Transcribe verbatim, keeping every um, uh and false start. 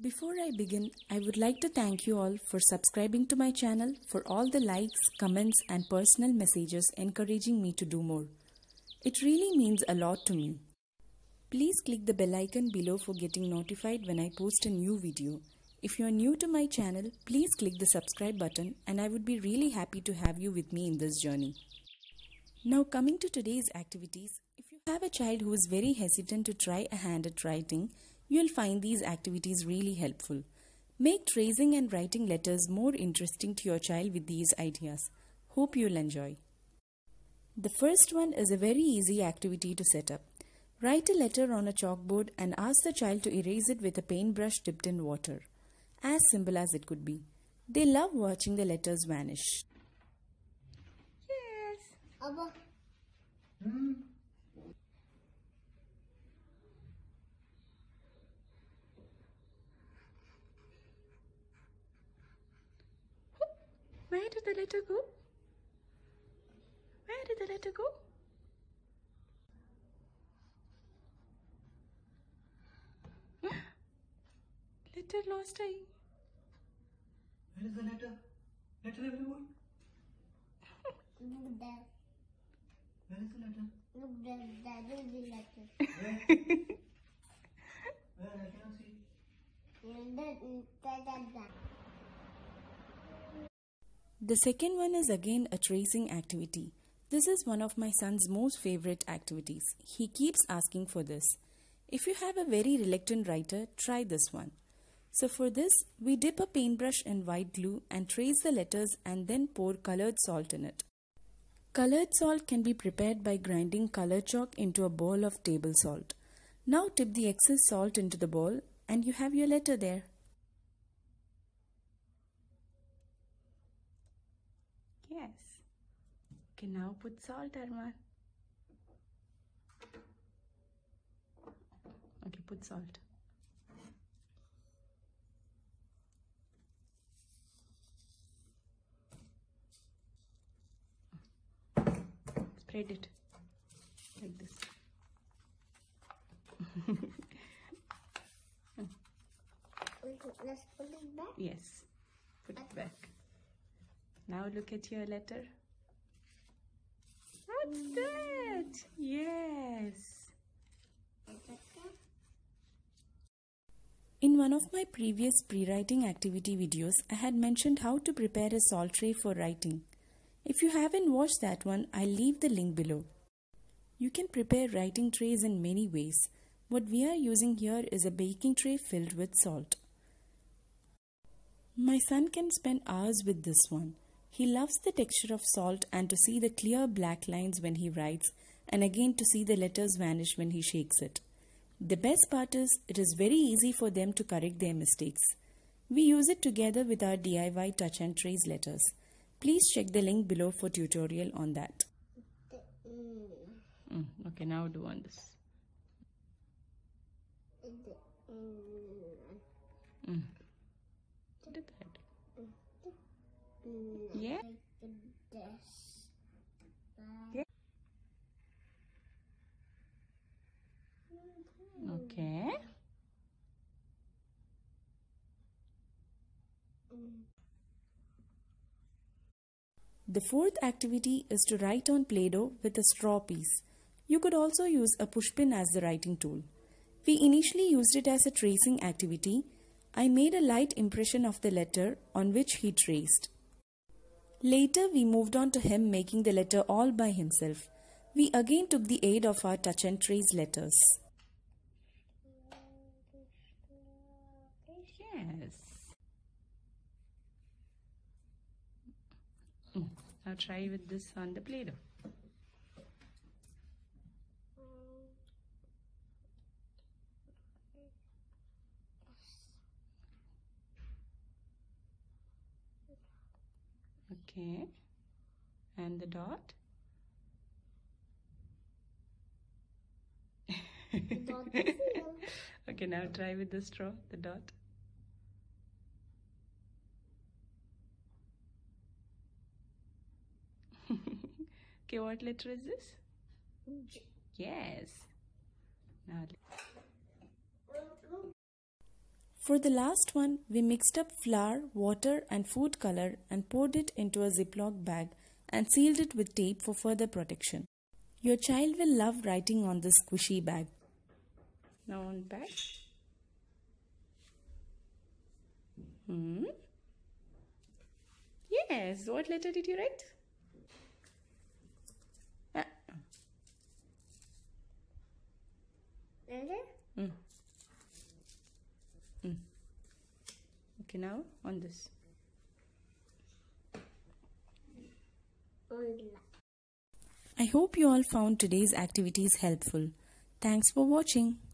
Before I begin, I would like to thank you all for subscribing to my channel, for all the likes, comments and personal messages encouraging me to do more. It really means a lot to me. Please click the bell icon below for getting notified when I post a new video. If you are new to my channel, please click the subscribe button and I would be really happy to have you with me in this journey. Now coming to today's activities, if you have a child who is very hesitant to try a hand at writing, you'll find these activities really helpful. Make tracing and writing letters more interesting to your child with these ideas. Hope you'll enjoy. The first one is a very easy activity to set up. Write a letter on a chalkboard and ask the child to erase it with a paintbrush dipped in water. As simple as it could be. They love watching the letters vanish. Yes. Abba. Hmm. Where did the letter go? Where did the letter go? Letter lost, I. Where is the letter? Letter everyone. Look there. Where is the letter? Look there. That is the letter. Where? Where? I cannot see. That, that, that, that. The second one is again a tracing activity. This is one of my son's most favorite activities. He keeps asking for this. If you have a very reluctant writer, try this one. So for this, we dip a paintbrush in white glue and trace the letters and then pour colored salt in it. Colored salt can be prepared by grinding color chalk into a bowl of table salt. Now tip the excess salt into the bowl and you have your letter there. Yes. Okay, now put salt, Arman. Okay, put salt. Spread it like this. Let's put it back. Yes, put it back. Now look at your letter. What's mm. that? Yes. In one of my previous pre-writing activity videos, I had mentioned how to prepare a salt tray for writing. If you haven't watched that one, I'll leave the link below. You can prepare writing trays in many ways. What we are using here is a baking tray filled with salt. My son can spend hours with this one. He loves the texture of salt and to see the clear black lines when he writes, and again to see the letters vanish when he shakes it. The best part is, it is very easy for them to correct their mistakes. We use it together with our D I Y touch and trace letters. Please check the link below for tutorial on that. Mm, okay, now do on this. Mm. Do that. Yeah. Yeah. Okay. The fourth activity is to write on Play-Doh with a straw piece. You could also use a pushpin as the writing tool. We initially used it as a tracing activity. I made a light impression of the letter on which he traced. Later we moved on to him making the letter all by himself. We again took the aid of our touch and trace letters. Yes. Mm. Now try with this on the Play-Doh. Okay. And the dot? Dot is here. Okay, now try with the straw, the dot. Okay, what letter is this? J. Yes. Now, For the last one, we mixed up flour, water and food color and poured it into a Ziploc bag and sealed it with tape for further protection. Your child will love writing on this squishy bag. Now on back. Hmm. Yes, what letter did you write? Ah. And Mm. Mm. Okay, now on this. on I hope you all found today's activities helpful. Thanks for watching.